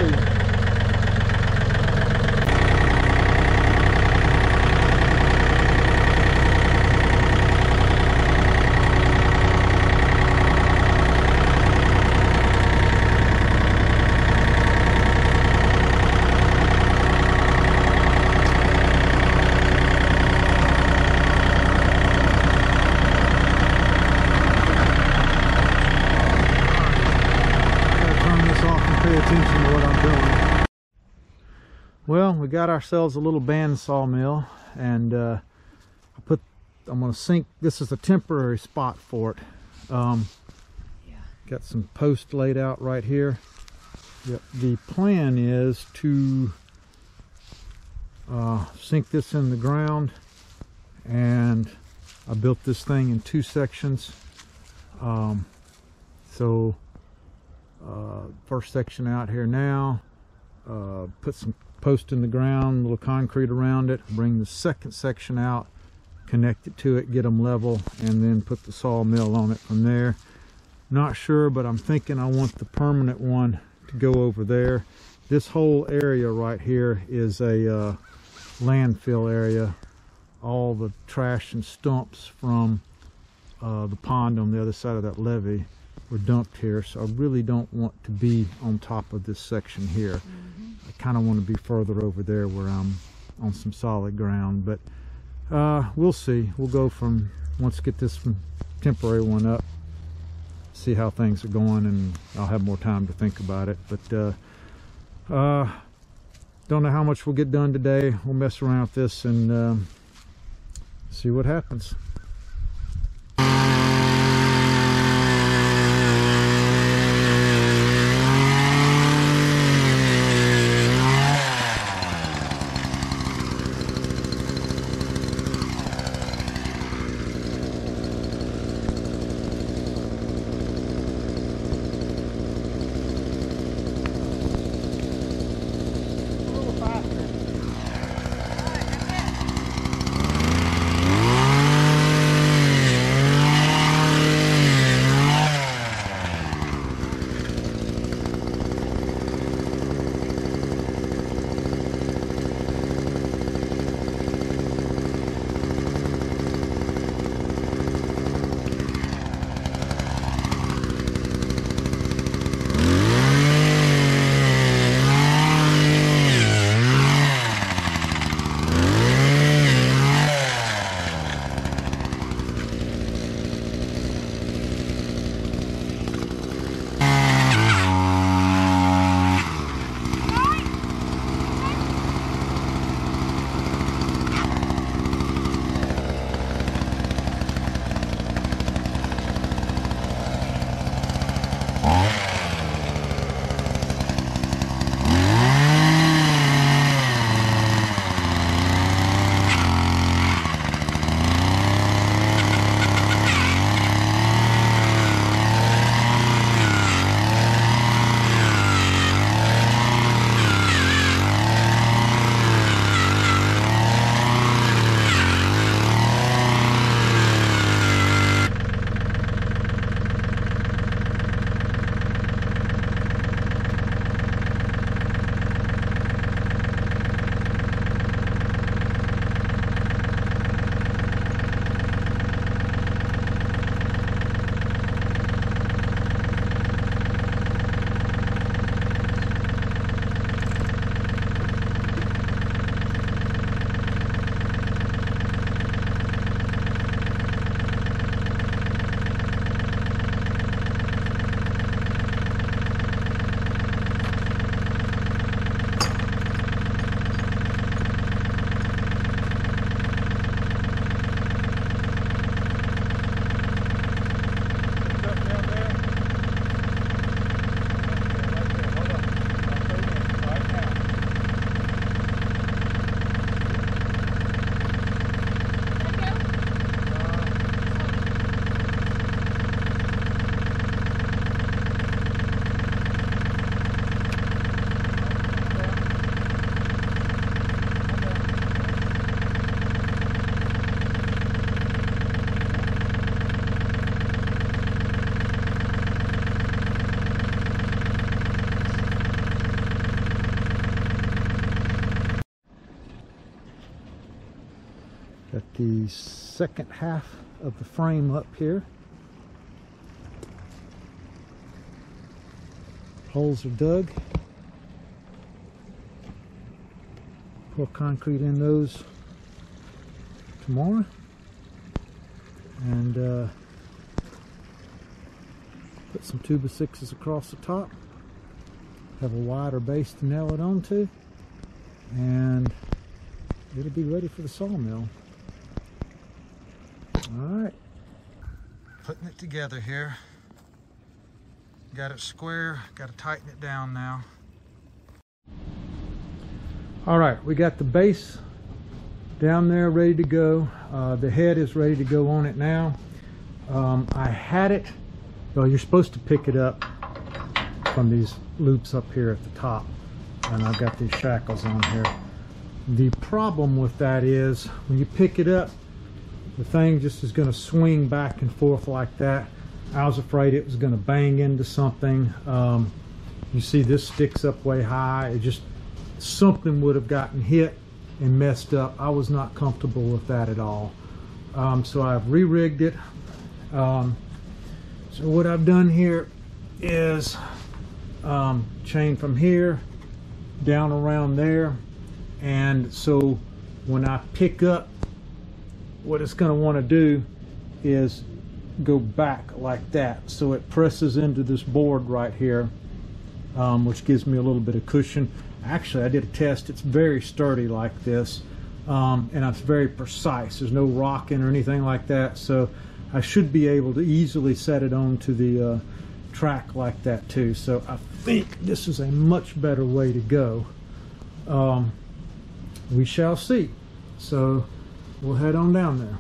see. Pay attention to what I'm doing. Well, we got ourselves a little band sawmill, and I'm going to sink. This is a temporary spot for it. Got some posts laid out right here. Yep. The plan is to sink this in the ground, and I built this thing in 2 sections. First section out here now, put some post in the ground, a little concrete around it, bring the second section out, connect it to it, get them level, and then put the sawmill on it from there. Not sure, but I'm thinking I want the permanent one to go over there. This whole area right here is a landfill area. All the trash and stumps from the pond on the other side of that levee were dumped here, so I really don't want to be on top of this section here. I kind of want to be further over there where I'm on some solid ground, but we'll see. We'll go from, once get this temporary one up, see how things are going, and I'll have more time to think about it. But don't know how much we'll get done today. We'll mess around with this and see what happens. Got the second half of the frame up here. Holes are dug. Pour concrete in those tomorrow. And put some 2x6s across the top. Have a wider base to nail it onto. And it'll be ready for the sawmill. Alright. Putting it together here. Got it square, got to tighten it down now. Alright, we got the base down there ready to go. The head is ready to go on it now. I had it, well, you're supposed to pick it up from these loops up here at the top, and I've got these shackles on here. The problem with that is when you pick it up, the thing just is going to swing back and forth like that. I was afraid it was going to bang into something. You see this sticks up way high. It just, something would have gotten hit and messed up. I was not comfortable with that at all. So I've re-rigged it. So what I've done here is chain from here down around there, and so when I pick up, what it's going to want to do is go back like that, so it presses into this board right here, which gives me a little bit of cushion. Actually, I did a test. It's very sturdy like this, and it's very precise. There's no rocking or anything like that, so I should be able to easily set it onto the track like that too. So I think this is a much better way to go. We shall see. So we'll head on down there.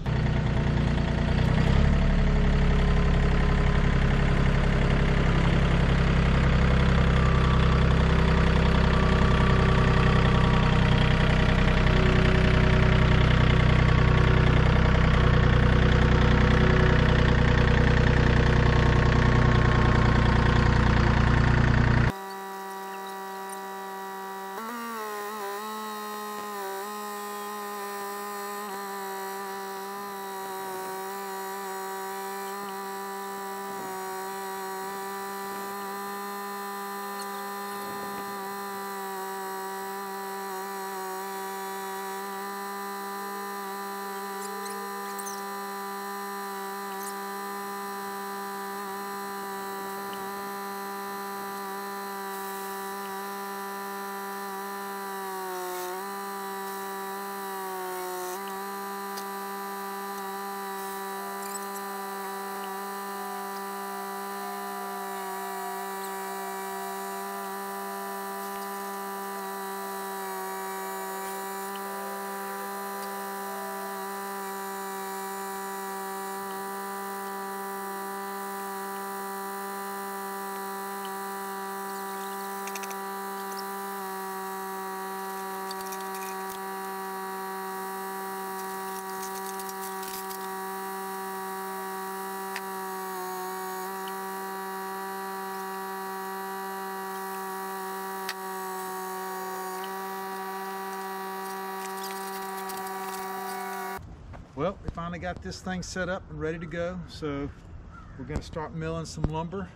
Well, we finally got this thing set up and ready to go, so we're going to start milling some lumber,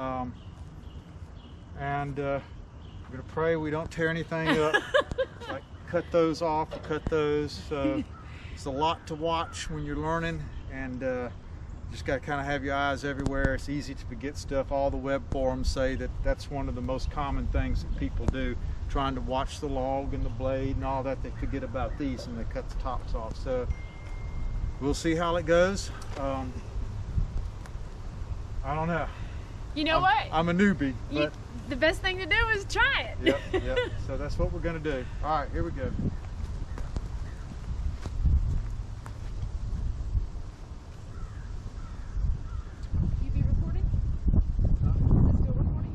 and we're going to pray we don't tear anything up, like cut those off or cut those. It's a lot to watch when you're learning, and just got to kind of have your eyes everywhere. It's easy to forget stuff. All the web forums say that that's one of the most common things that people do, trying to watch the log and the blade and all that. They forget about these and they cut the tops off. So we'll see how it goes. I don't know. You know what? I'm a newbie. But the best thing to do is try it. Yep. So that's what we're going to do. All right, here we go. You be recording? Is it still recording?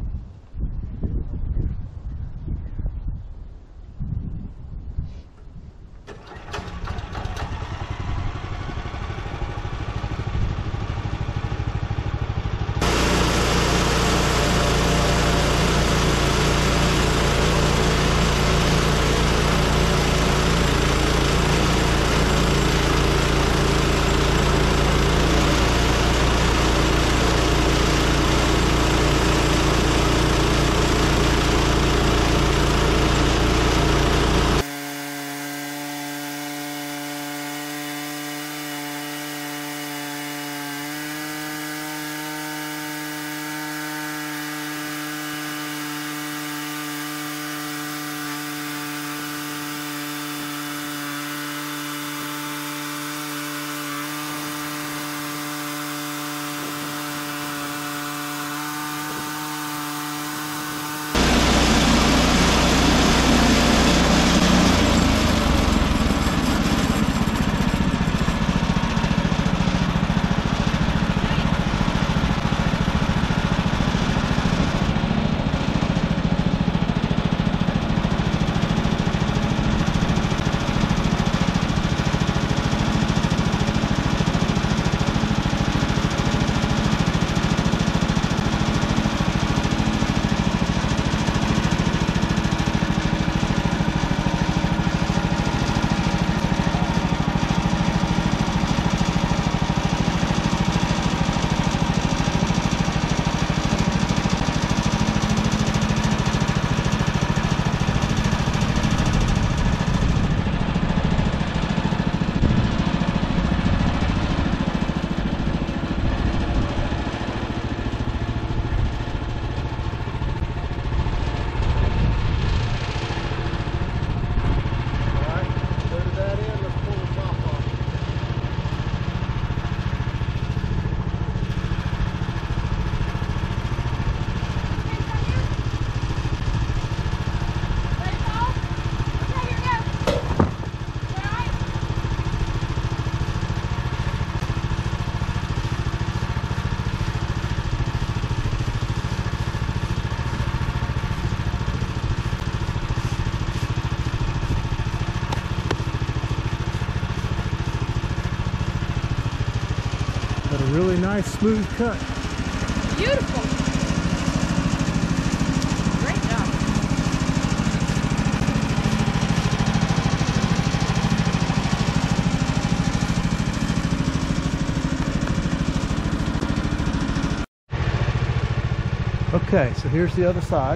nice smooth cut. Beautiful. Great job. Okay, so here's the other side.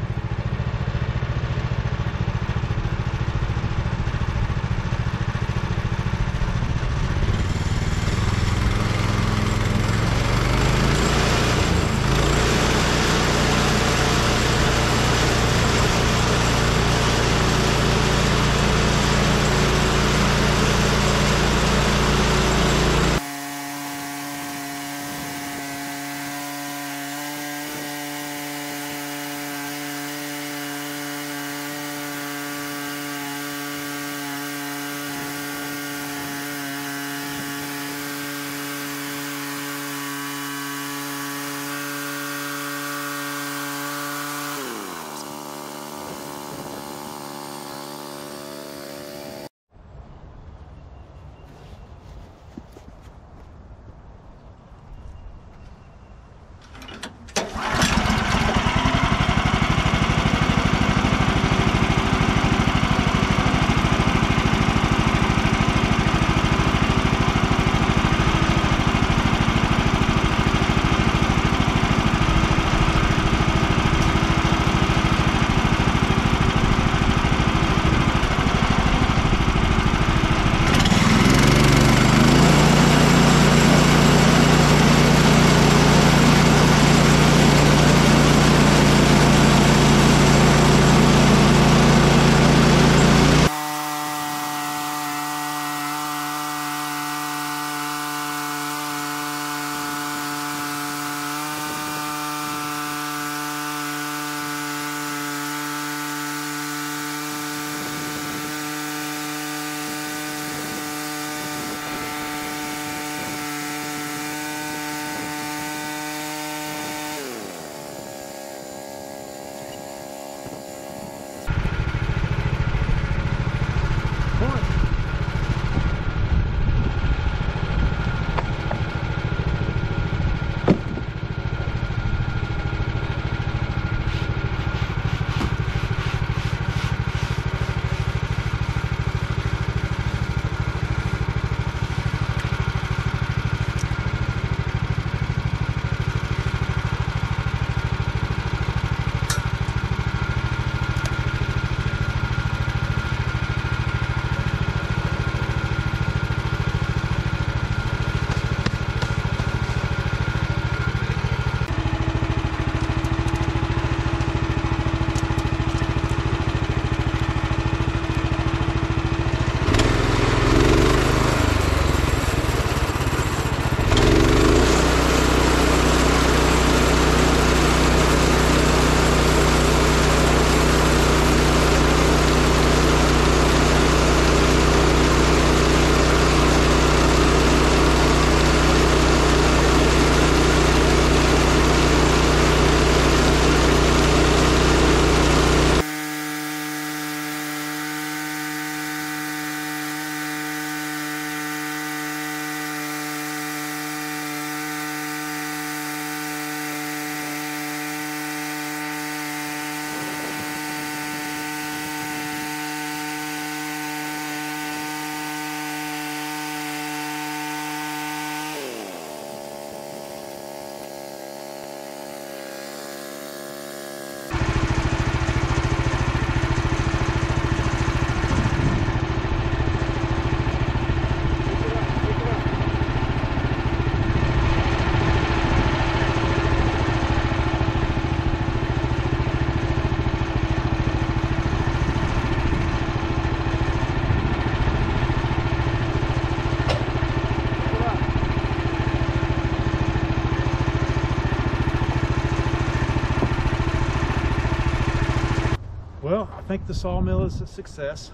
Well, I think the sawmill is a success.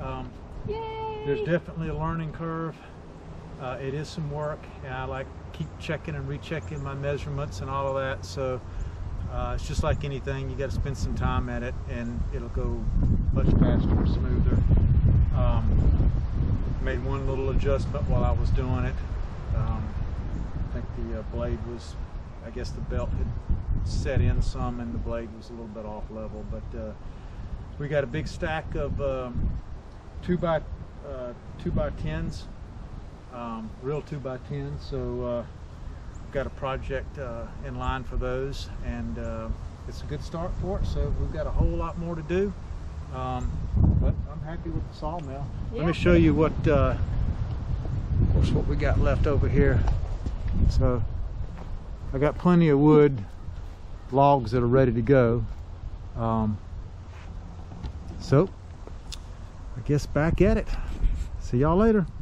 Yay! There's definitely a learning curve. It is some work, and I like keep checking and rechecking my measurements and all of that. So it's just like anything, you got to spend some time at it, and it'll go much faster and smoother. Made one little adjustment while I was doing it. think the blade was, I guess the belt had set in some and the blade was a little bit off level. But we got a big stack of 2x10s, real 2x10s. So we've got a project in line for those, and it's a good start for it. So we've got a whole lot more to do, but I'm happy with the sawmill. Yeah. Let me show you what we got left over here. So I got plenty of wood, logs that are ready to go. So I guess back at it. See y'all later.